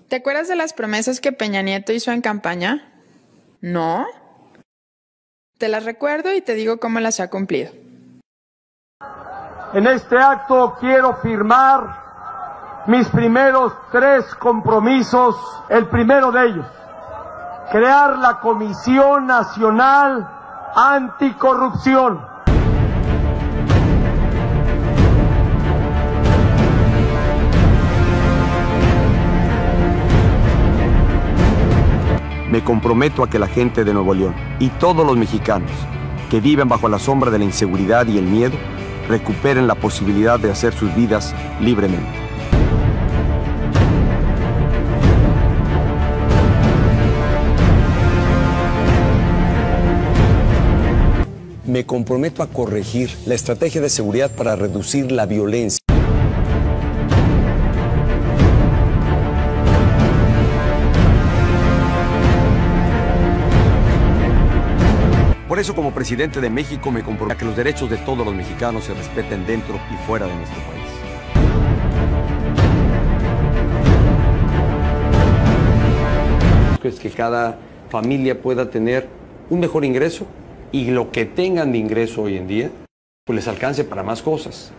¿Te acuerdas de las promesas que Peña Nieto hizo en campaña? ¿No? Te las recuerdo y te digo cómo las ha cumplido. En este acto quiero firmar mis primeros 3 compromisos. El primero de ellos, crear la Comisión Nacional Anticorrupción. Me comprometo a que la gente de Nuevo León y todos los mexicanos que viven bajo la sombra de la inseguridad y el miedo recuperen la posibilidad de hacer sus vidas libremente. Me comprometo a corregir la estrategia de seguridad para reducir la violencia. Por eso, como presidente de México, me comprometo a que los derechos de todos los mexicanos se respeten dentro y fuera de nuestro país. Es que cada familia pueda tener un mejor ingreso y lo que tengan de ingreso hoy en día, pues les alcance para más cosas.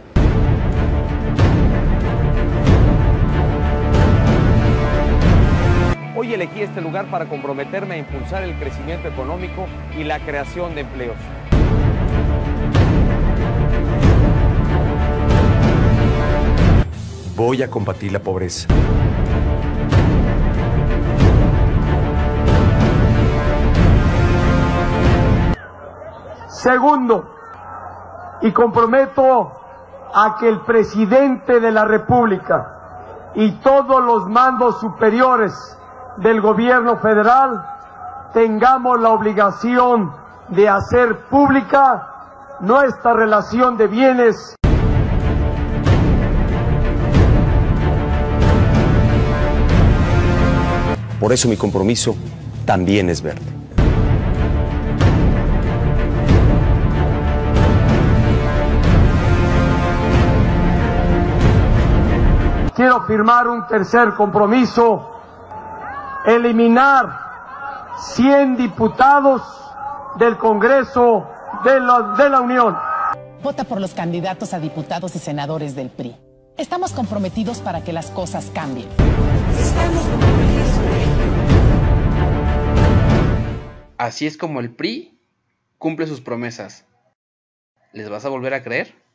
Hoy elegí este lugar para comprometerme a impulsar el crecimiento económico y la creación de empleos. Voy a combatir la pobreza. Segundo, y comprometo a que el presidente de la República y todos los mandos superiores del gobierno federal tengamos la obligación de hacer pública nuestra relación de bienes. Por eso mi compromiso también es verde. Quiero firmar un tercer compromiso: eliminar 100 diputados del Congreso de la Unión. Vota por los candidatos a diputados y senadores del PRI. Estamos comprometidos para que las cosas cambien. Así es como el PRI cumple sus promesas. ¿Les vas a volver a creer?